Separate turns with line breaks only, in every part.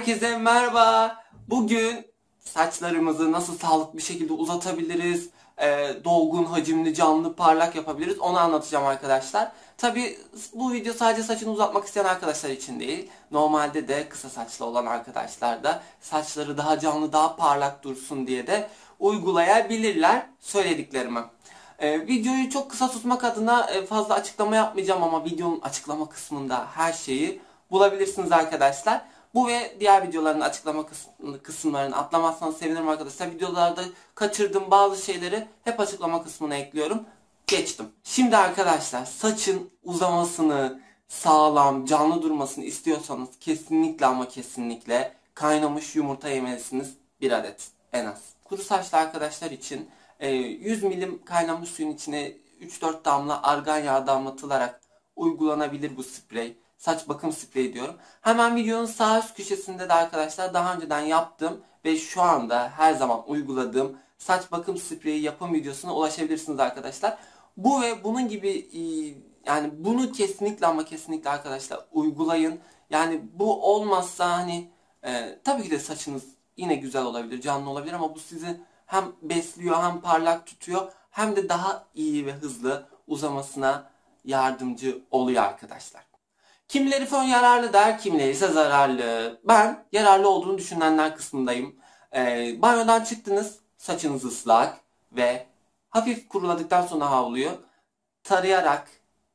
Herkese merhaba. Bugün saçlarımızı nasıl sağlıklı bir şekilde uzatabiliriz, dolgun, hacimli, canlı, parlak yapabiliriz onu anlatacağım arkadaşlar. Tabi bu video sadece saçını uzatmak isteyen arkadaşlar için değil. Normalde de kısa saçlı olan arkadaşlar da saçları daha canlı, daha parlak dursun diye de uygulayabilirler söylediklerimi. Videoyu çok kısa tutmak adına fazla açıklama yapmayacağım ama videonun açıklama kısmında her şeyi bulabilirsiniz arkadaşlar. Bu ve diğer videoların açıklama kısımlarını atlamazsanız sevinirim arkadaşlar. Videolarda kaçırdığım bazı şeyleri hep açıklama kısmına ekliyorum. Geçtim. Şimdi arkadaşlar saçın uzamasını, sağlam, canlı durmasını istiyorsanız kesinlikle ama kesinlikle kaynamış yumurta yemelisiniz. Bir adet en az. Kuru saçlı arkadaşlar için 100 milim kaynamış suyun içine 3-4 damla argan yağı damlatılarak uygulanabilir bu sprey. Saç bakım spreyi diyorum. Hemen videonun sağ üst köşesinde de arkadaşlar daha önceden yaptığım ve şu anda her zaman uyguladığım saç bakım spreyi yapım videosuna ulaşabilirsiniz arkadaşlar. Bu ve bunun gibi yani bunu kesinlikle ama kesinlikle arkadaşlar uygulayın. Yani bu olmazsa hani tabii ki de saçınız yine güzel olabilir, canlı olabilir ama bu sizi hem besliyor hem parlak tutuyor hem de daha iyi ve hızlı uzamasına yardımcı oluyor arkadaşlar. Kimileri fön yararlı der, kimileri ise zararlı. Ben yararlı olduğunu düşünenler kısmındayım. Banyodan çıktınız, saçınız ıslak ve hafif kuruladıktan sonra havluyu tarayarak,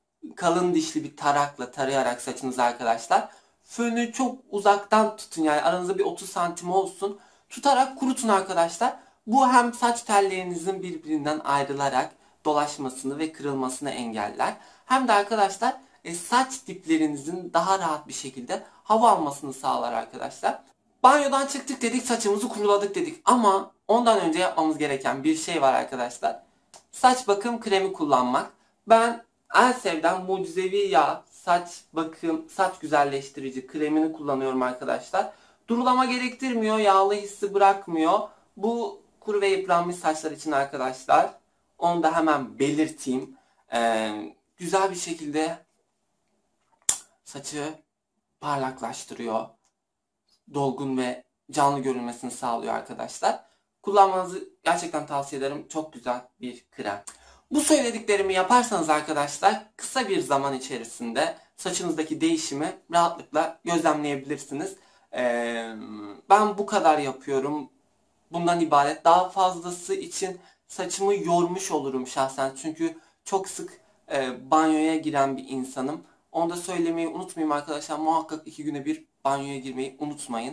kalın dişli bir tarakla tarayarak saçınızı arkadaşlar. Fönü çok uzaktan tutun, yani aranızda bir 30 santim olsun. Tutarak kurutun arkadaşlar. Bu hem saç tellerinizin birbirinden ayrılarak dolaşmasını ve kırılmasını engeller. Hem de arkadaşlar saç diplerinizin daha rahat bir şekilde hava almasını sağlar arkadaşlar. Banyodan çıktık dedik, saçımızı kuruladık dedik ama ondan önce yapmamız gereken bir şey var arkadaşlar. Saç bakım kremi kullanmak. Ben Elsev'den Mucizevi Yağ saç bakım, saç güzelleştirici kremini kullanıyorum arkadaşlar. Durulama gerektirmiyor, yağlı hissi bırakmıyor. Bu kuru ve yıpranmış saçlar için arkadaşlar. Onu da hemen belirteyim. Güzel bir şekilde saçı parlaklaştırıyor. Dolgun ve canlı görünmesini sağlıyor arkadaşlar. Kullanmanızı gerçekten tavsiye ederim. Çok güzel bir krem. Bu söylediklerimi yaparsanız arkadaşlar kısa bir zaman içerisinde saçınızdaki değişimi rahatlıkla gözlemleyebilirsiniz. Ben bu kadar yapıyorum. Bundan ibaret. Daha fazlası için saçımı yormuş olurum şahsen. Çünkü çok sık banyoya giren bir insanım. Onu da söylemeyi unutmayayım arkadaşlar. Muhakkak 2 güne bir banyoya girmeyi unutmayın.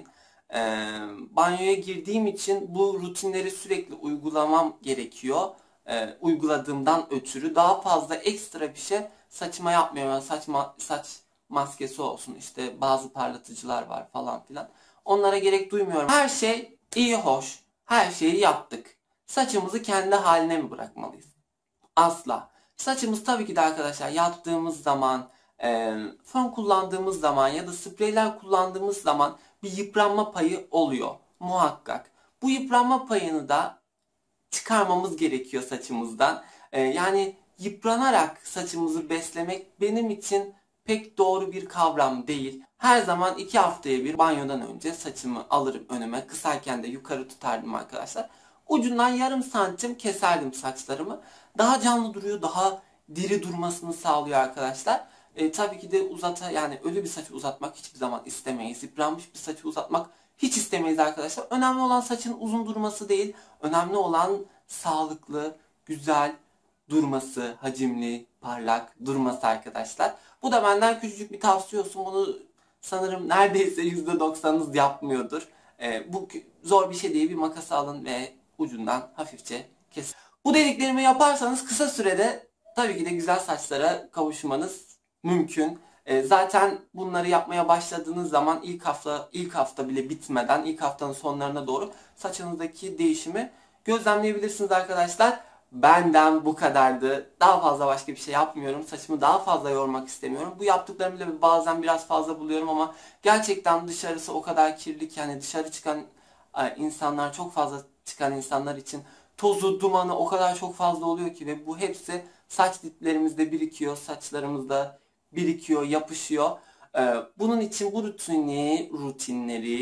Banyoya girdiğim için bu rutinleri sürekli uygulamam gerekiyor. Uyguladığımdan ötürü daha fazla ekstra bir şey saçıma yapmıyorum. Yani saç maskesi olsun, işte bazı parlatıcılar var falan filan. Onlara gerek duymuyorum. Her şey iyi hoş. Her şeyi yaptık. Saçımızı kendi haline mi bırakmalıyız? Asla. Saçımız tabii ki de arkadaşlar yattığımız zaman, fön kullandığımız zaman ya da spreyler kullandığımız zaman bir yıpranma payı oluyor. Muhakkak. Bu yıpranma payını da çıkarmamız gerekiyor saçımızdan. Yani yıpranarak saçımızı beslemek benim için pek doğru bir kavram değil. Her zaman 2 haftaya bir banyodan önce saçımı alırım önüme. Kısarken de yukarı tutardım arkadaşlar. Ucundan yarım santim keserdim saçlarımı. Daha canlı duruyor, daha diri durmasını sağlıyor arkadaşlar. Tabii ki de yani ölü bir saçı uzatmak hiçbir zaman istemeyiz. Yıpranmış bir saçı uzatmak hiç istemeyiz arkadaşlar. Önemli olan saçın uzun durması değil. Önemli olan sağlıklı, güzel durması, hacimli, parlak durması arkadaşlar. Bu da benden küçücük bir tavsiye olsun. Bunu sanırım neredeyse %90'ınız yapmıyordur. Bu zor bir şey değil. Bir makas alın ve ucundan hafifçe kesin. Bu dediklerimi yaparsanız kısa sürede tabii ki de güzel saçlara kavuşmanız mümkün. Zaten bunları yapmaya başladığınız zaman ilk hafta bile bitmeden ilk haftanın sonlarına doğru saçınızdaki değişimi gözlemleyebilirsiniz arkadaşlar. Benden bu kadardı. Daha fazla başka bir şey yapmıyorum. Saçımı daha fazla yormak istemiyorum. Bu yaptıklarımı bile bazen biraz fazla buluyorum ama gerçekten dışarısı o kadar kirli ki, yani dışarı çıkan insanlar, çok fazla çıkan insanlar için tozu, dumanı o kadar çok fazla oluyor ki ve bu hepsi saç diplerimizde birikiyor, saçlarımızda birikiyor, yapışıyor. Bunun için bu rutinleri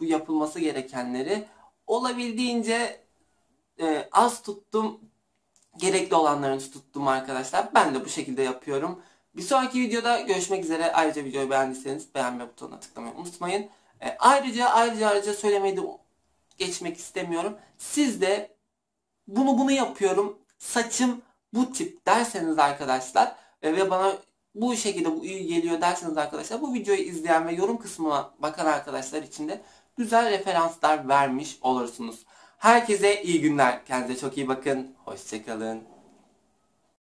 bu yapılması gerekenleri olabildiğince az tuttum. Gerekli olanlarını tuttum arkadaşlar. Ben de bu şekilde yapıyorum. Bir sonraki videoda görüşmek üzere. Ayrıca videoyu beğendiyseniz beğenme butonuna tıklamayı unutmayın. Ayrıca söylemeyi de geçmek istemiyorum. Siz de bunu yapıyorum, saçım bu tip derseniz arkadaşlar ve bana bu şekilde bu iyi geliyor derseniz arkadaşlar, bu videoyu izleyen ve yorum kısmına bakan arkadaşlar için de güzel referanslar vermiş olursunuz. Herkese iyi günler. Kendinize çok iyi bakın. Hoşça kalın.